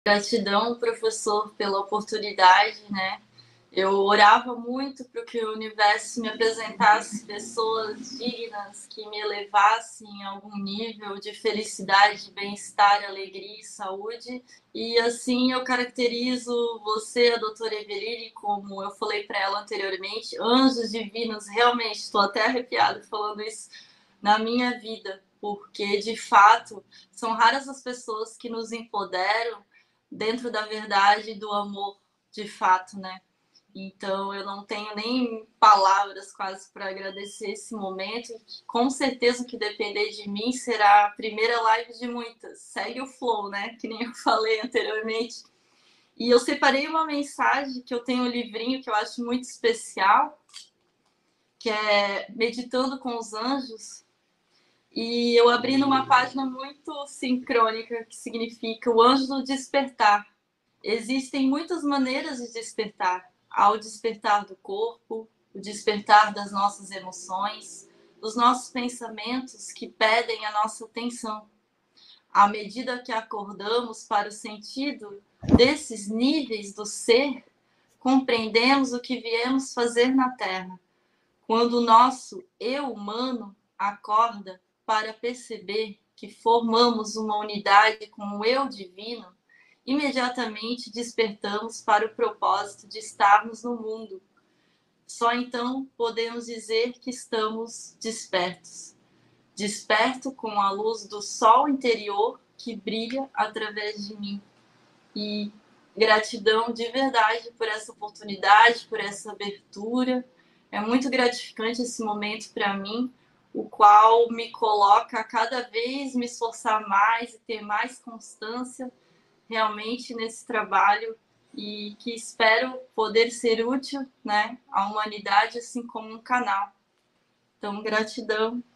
Gratidão, professor, pela oportunidade, né? Eu orava muito para que o universo me apresentasse pessoas dignas que me elevassem a algum nível de felicidade, bem-estar, alegria e saúde. E assim eu caracterizo você, a doutora Eveline, como eu falei para ela anteriormente, anjos divinos. Realmente estou até arrepiada falando isso na minha vida, porque de fato são raras as pessoas que nos empoderam dentro da verdade e do amor de fato, né? Então eu não tenho nem palavras quase para agradecer esse momento. Com certeza o que depender de mim será a primeira live de muitas. Segue o flow, né? Que nem eu falei anteriormente. E eu separei uma mensagem que eu tenho um livrinho que eu acho muito especial, que é Meditando com os Anjos. E eu abri numa página muito sincrônica, que significa o anjo do despertar. Existem muitas maneiras de despertar. Há o despertar do corpo, o despertar das nossas emoções, dos nossos pensamentos que pedem a nossa atenção. À medida que acordamos para o sentido desses níveis do ser, compreendemos o que viemos fazer na Terra. Quando o nosso eu humano acorda para perceber que formamos uma unidade com o eu divino, imediatamente despertamos para o propósito de estarmos no mundo. Só então podemos dizer que estamos despertos. Desperto com a luz do sol interior que brilha através de mim. E gratidão de verdade por essa oportunidade, por essa abertura. É muito gratificante esse momento para mim, o qual me coloca a cada vez me esforçar mais e ter mais constância realmente nesse trabalho e que espero poder ser útil, né, à humanidade, assim como um canal. Então, gratidão